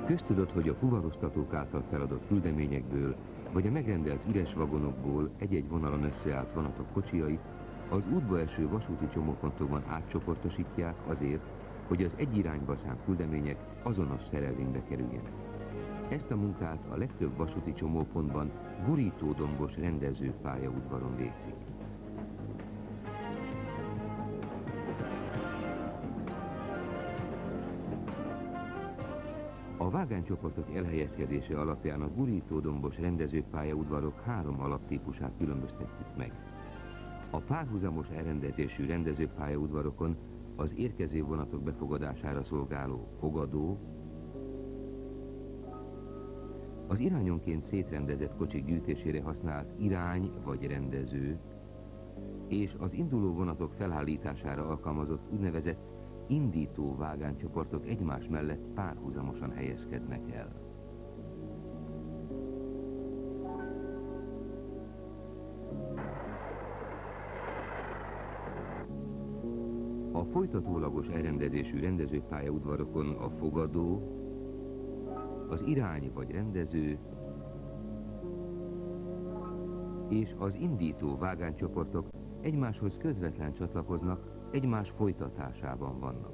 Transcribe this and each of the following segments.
Köztudott, hogy a fuvaroztatók által feladott küldeményekből, vagy a megrendelt üres vagonokból egy-egy vonalon összeállt vonatok kocsijait az útba eső vasúti csomópontokban átcsoportosítják azért, hogy az egy irányba szánt küldemények azonos szerelvénybe kerüljenek. Ezt a munkát a legtöbb vasúti csomópontban gurítódombos rendező pályaudvaron végzik. A vágánycsoportok elhelyezkedése alapján a gurítódombos rendezőpályaudvarok három alaptípusát különböztetjük meg. A párhuzamos elrendezésű rendezőpályaudvarokon az érkező vonatok befogadására szolgáló fogadó, az irányonként szétrendezett kocsik gyűjtésére használt irány vagy rendező, és az induló vonatok felállítására alkalmazott úgynevezett indító vágánycsoportok egymás mellett párhuzamosan helyezkednek el. A folytatólagos elrendezésű rendezőpályaudvarokon a fogadó, az irány vagy rendező és az indító vágánycsoportok egymáshoz közvetlen csatlakoznak, egymás folytatásában vannak.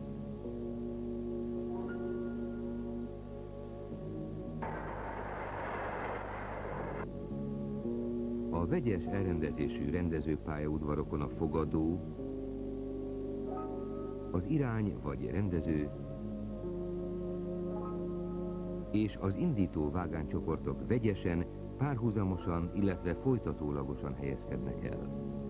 A vegyes elrendezésű rendezőpályaudvarokon a fogadó, az irány vagy rendező és az indító vágánycsoportok vegyesen, párhuzamosan, illetve folytatólagosan helyezkednek el.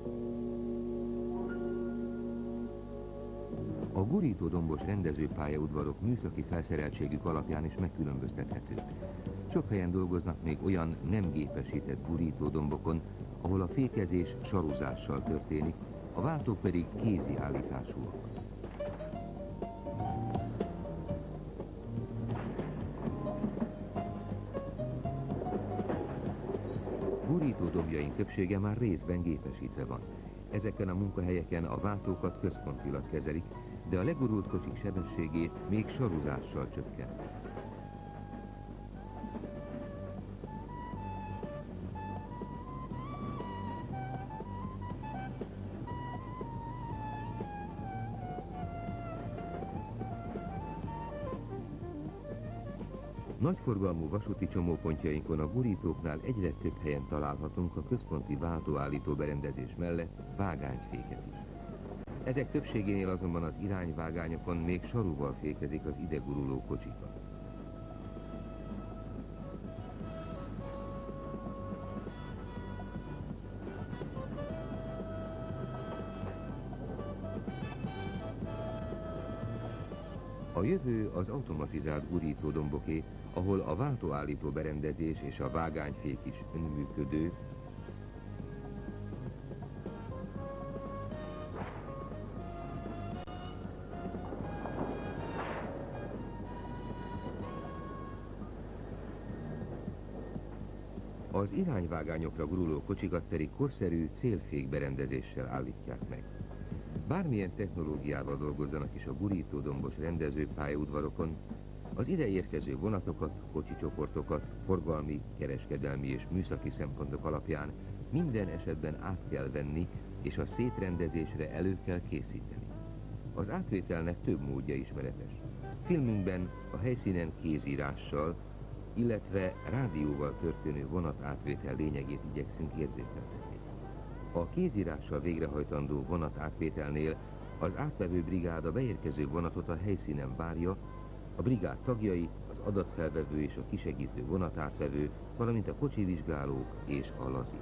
A gurítódombos rendezőpályaudvarok műszaki felszereltségük alapján is megkülönböztethetők. Sok helyen dolgoznak még olyan nem gépesített gurítódombokon, ahol a fékezés saruzással történik, a váltók pedig kézi állításúak. Gurítódombjaink többsége már részben gépesítve van. Ezeken a munkahelyeken a váltókat központilag kezelik, de a legurult kocsik sebességét még saruzással csökkent. Nagyforgalmú vasúti csomópontjainkon a gurítóknál egyre több helyen találhatunk a központi váltóállító berendezés mellett vágányféket is. Ezek többségénél azonban az irányvágányokon még saruval fékezik az ide guruló kocsikat. A jövő az automatizált gurítódomboké, ahol a váltóállító berendezés és a vágányfék is önműködő, az irányvágányokra guruló kocsikat pedig korszerű célfék berendezéssel állítják meg. Bármilyen technológiával dolgozzanak is a gurítódombos rendezőpályaudvarokon, az ide érkező vonatokat, kocsicsoportokat, forgalmi, kereskedelmi és műszaki szempontok alapján minden esetben át kell venni, és a szétrendezésre elő kell készíteni. Az átvételnek több módja ismeretes. Filmünkben a helyszínen kézírással, illetve rádióval történő vonatátvétel lényegét igyekszünk érzékeltetni. A kézírással végrehajtandó vonatátvételnél az átvevő brigád a beérkező vonatot a helyszínen várja, a brigád tagjai, az adatfelvevő és a kisegítő vonatátvevő, valamint a kocsivizsgálók és a lazik.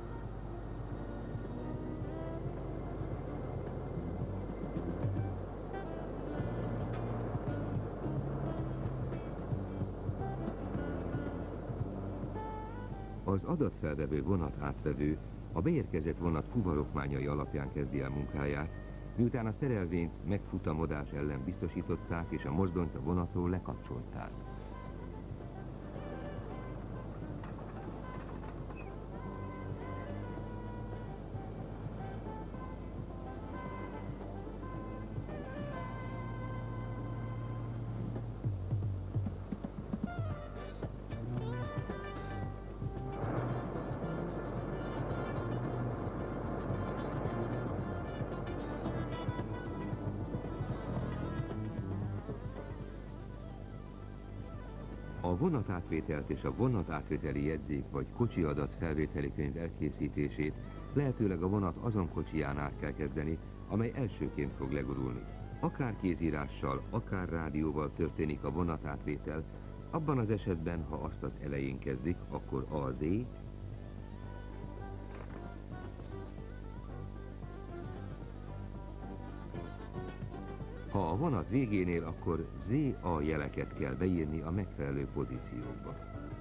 Az adatfelvevő vonatátvevő a beérkezett vonat fuvarokmányai alapján kezdi el munkáját, miután a szerelvényt megfutamodás ellen biztosították és a mozdonyt a vonatról lekapcsolták. A vonatátvételt és a vonatátvételi jegyzék vagy kocsi adat felvételi könyv elkészítését lehetőleg a vonat azon kocsijánál kell kezdeni, amely elsőként fog legurulni. Akár kézírással, akár rádióval történik a vonatátvétel, abban az esetben, ha azt az elején kezdik, akkor AZ, ha a vonat végénél, akkor ZA jeleket kell beírni a megfelelő pozíciókba.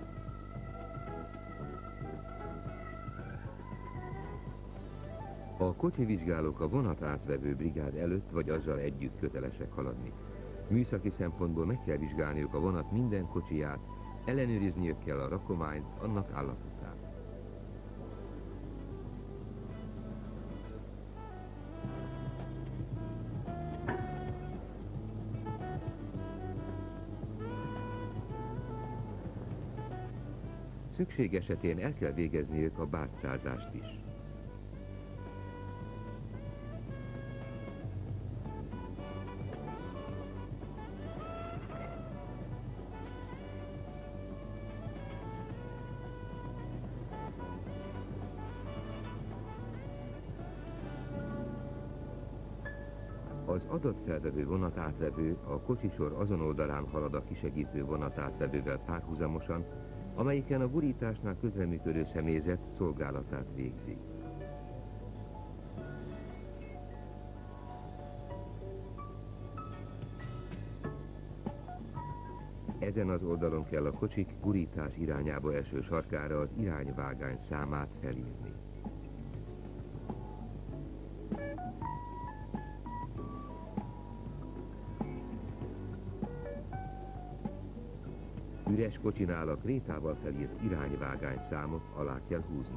A kocsivizsgálók a vonat átvevő brigád előtt vagy azzal együtt kötelesek haladni. Műszaki szempontból meg kell vizsgálniuk a vonat minden kocsiját, ellenőrizniük kell a rakományt, annak állapotát. Szükség esetén el kell végezniük a bárcázást is. Az adatfelvevő vonatátvevő a kocsisor azon oldalán halad a kisegítő vonatátvevővel párhuzamosan, amelyiken a gurításnál közreműködő személyzet szolgálatát végzi. Ezen az oldalon kell a kocsik gurítás irányába eső sarkára az irányvágány számát felírni. Üres kocsinál a krétával felírt irányvágány számot alá kell húzni.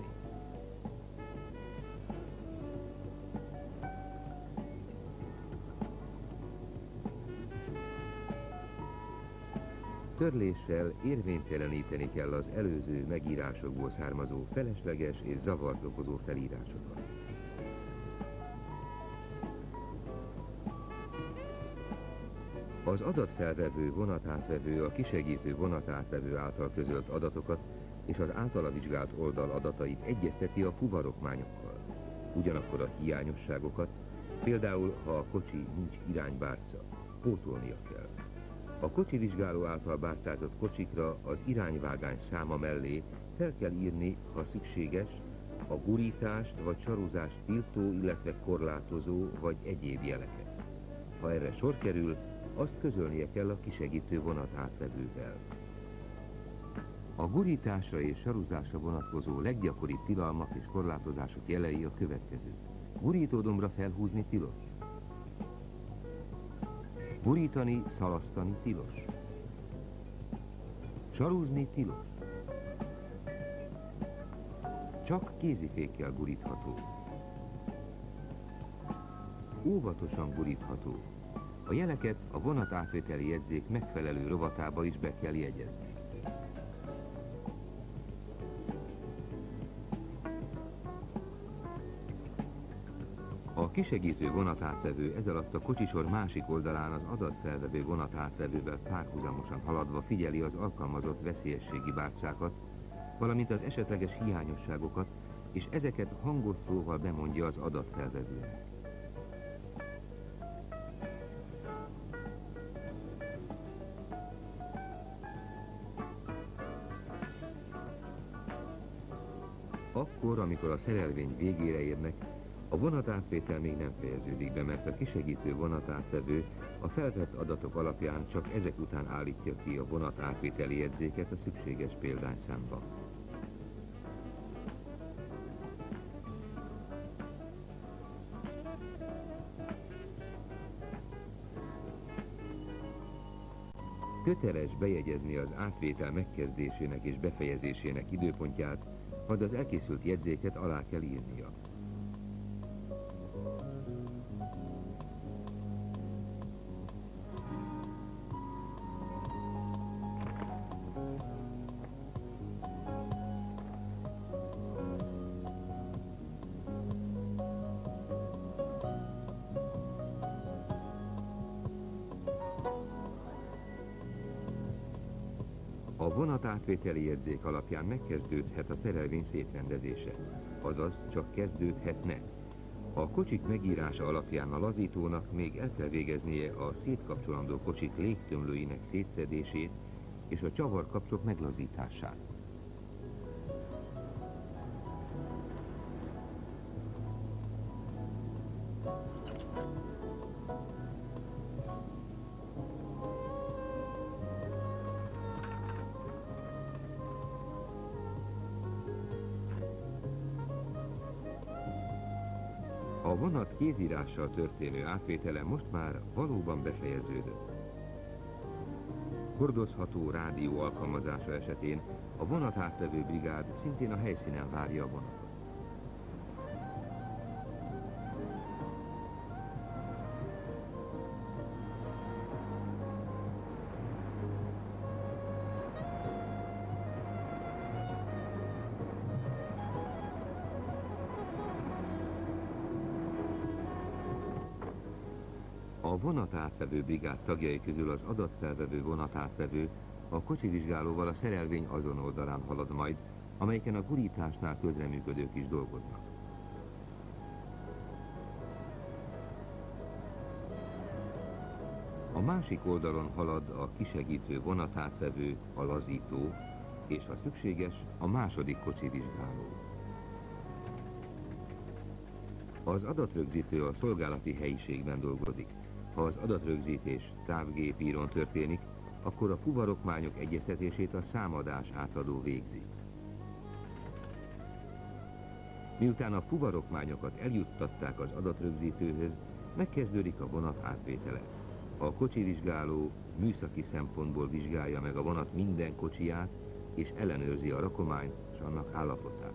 Törléssel érvényteleníteni kell az előző megírásokból származó felesleges és zavart okozó felírásokat. Az adatfelvevő vonatátvevő a kisegítő vonatátvevő által közölt adatokat és az általa vizsgált oldal adatait egyezteti a fuvarokmányokkal. Ugyanakkor a hiányosságokat, például ha a kocsi nincs iránybárca, pótolnia kell. A kocsivizsgáló által bárcázott kocsikra az irányvágány száma mellé fel kell írni, ha szükséges, a gurítást vagy saruzást tiltó, illetve korlátozó vagy egyéb jeleket. Ha erre sor kerül, azt közölnie kell a kisegítő vonatátvevővel. A gurításra és saruzásra vonatkozó leggyakoribb tilalmak és korlátozások jelei a következők. Gurítódombra felhúzni tilos. Gurítani, szalasztani tilos. Sarúzni tilos. Csak kézifékkel gurítható. Óvatosan gurítható. A jeleket a vonatátvételi jegyzék megfelelő rovatába is be kell jegyezni. A kisegítő vonatátvevő ezalatt a kocsisor másik oldalán az adatfelvevő vonatátvevővel párhuzamosan haladva figyeli az alkalmazott veszélyességi bárcákat, valamint az esetleges hiányosságokat, és ezeket hangos szóval bemondja az adatfelvevőnek. Akkor, amikor a szerelvény végére érnek, a vonatátvétel még nem fejeződik be, mert a kisegítő vonatátvevő a felvett adatok alapján csak ezek után állítja ki a vonatátvételi jegyzéket a szükséges példányszámba. Köteles bejegyezni az átvétel megkezdésének és befejezésének időpontját, majd az elkészült jegyzéket alá kell írnia. A vonatátvételi jegyzék alapján megkezdődhet a szerelvény szétrendezése, azaz csak kezdődhetne. A kocsik megírása alapján a lazítónak még el kell végeznie a szétkapcsolandó kocsik légtömlőinek szétszedését és a csavarkapcsok meglazítását. A vonat kézírással történő átvétele most már valóban befejeződött. Hordozható rádió alkalmazása esetén a vonatátvevő brigád szintén a helyszínen várja a vonatot. A vonatátvevő brigád tagjai közül az adatfelvevő vonatátvevő a kocsivizsgálóval a szerelvény azon oldalán halad majd, amelyeken a gurításnál közreműködők is dolgoznak. A másik oldalon halad a kisegítő vonatátvevő, a lazító, és ha szükséges, a második kocsivizsgáló. Az adatrögzítő a szolgálati helyiségben dolgozik. Ha az adatrögzítés távgépíron történik, akkor a fuvarokmányok egyeztetését a számadás átadó végzi. Miután a fuvarokmányokat eljuttatták az adatrögzítőhöz, megkezdődik a vonat átvétele. A kocsivizsgáló műszaki szempontból vizsgálja meg a vonat minden kocsiját, és ellenőrzi a rakományt és annak állapotát.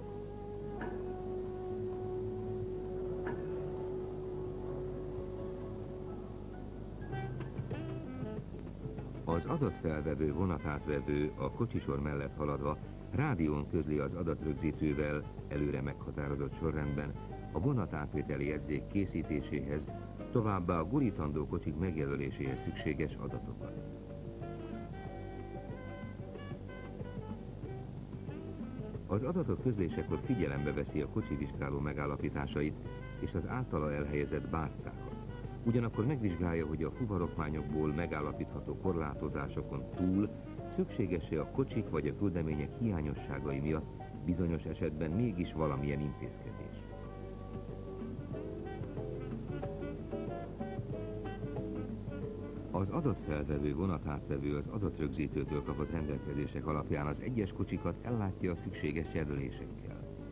Az adatfelvevő vonatátvevő a kocsisor mellett haladva rádión közli az adatrögzítővel előre meghatározott sorrendben a vonatátvételi jegyzék készítéséhez, továbbá a gurítandó kocsik megjelöléséhez szükséges adatokat. Az adatok közlésekor figyelembe veszi a kocsivizsgáló megállapításait és az általa elhelyezett bárcákat. Ugyanakkor megvizsgálja, hogy a fuvarokmányokból megállapítható korlátozásokon túl szükséges-e a kocsik vagy a küldemények hiányosságai miatt bizonyos esetben mégis valamilyen intézkedés. Az adatfelvevő vonatátvevő az adatrögzítőtől kapott rendelkezések alapján az egyes kocsikat ellátja a szükséges jelölésekkel.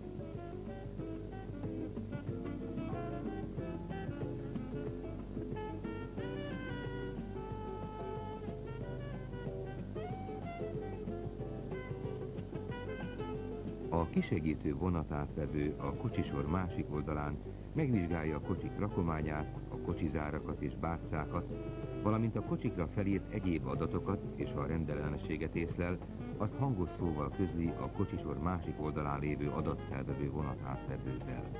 A kisegítő vonatátvevő a kocsisor másik oldalán megvizsgálja a kocsik rakományát, a kocsizárakat és bárcákat, valamint a kocsikra felírt egyéb adatokat, és ha rendellenességet észlel, azt hangos szóval közli a kocsisor másik oldalán lévő adatfelvevő vonatátvevővel.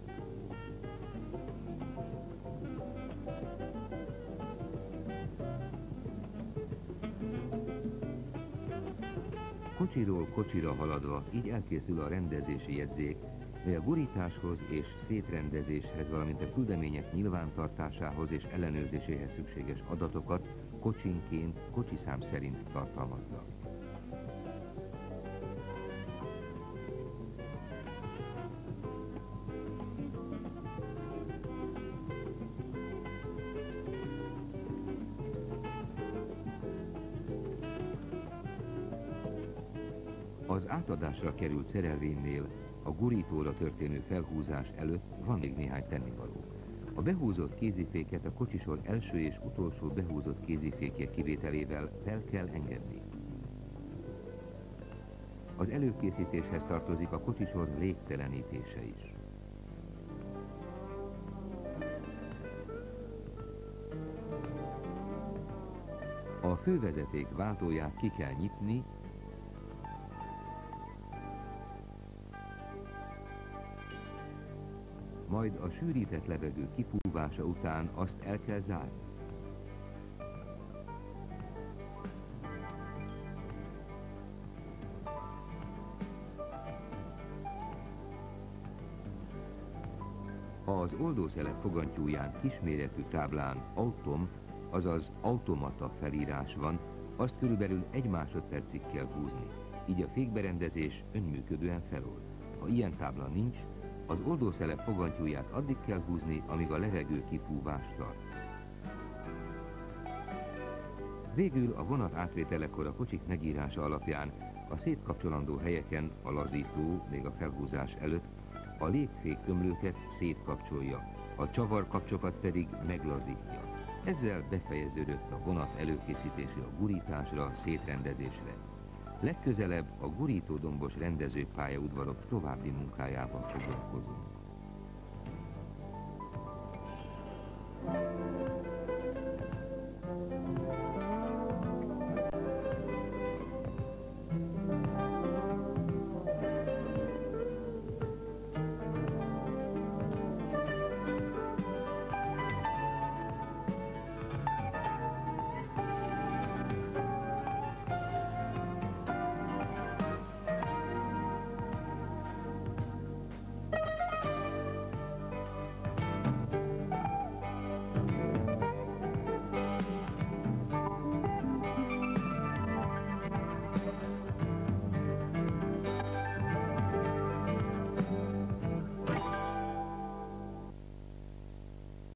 Kocsiról kocsira haladva így elkészül a rendezési jegyzék, mely a gurításhoz és szétrendezéshez, valamint a küldemények nyilvántartásához és ellenőrzéséhez szükséges adatokat kocsinként, kocsiszám szerint tartalmazza. Az átadásra került szerelvénynél a gurítóra történő felhúzás előtt van még néhány tennivaló. A behúzott kéziféket a kocsisor első és utolsó behúzott kézifékje kivételével fel kell engedni. Az előkészítéshez tartozik a kocsisor légtelenítése is. A fővezeték váltóját ki kell nyitni, majd a sűrített levegő kifúvása után azt el kell zárni. Ha az oldószelep fogantyúján kisméretű táblán autom, azaz automata felírás van, azt körülbelül 1 másodpercig kell húzni, így a fékberendezés önműködően felold. Ha ilyen tábla nincs, az oldószelep fogantyúját addig kell húzni, amíg a levegő kifúvást tart. Végül a vonat átvételekor a kocsik megírása alapján a szétkapcsolandó helyeken a lazító, még a felhúzás előtt, a légféktömlőket szétkapcsolja, a csavarkapcsokat pedig meglazítja. Ezzel befejeződött a vonat előkészítése a gurításra, szétrendezésre. Legközelebb a gurítódombos rendezőpályaudvarok további munkájával foglalkozunk.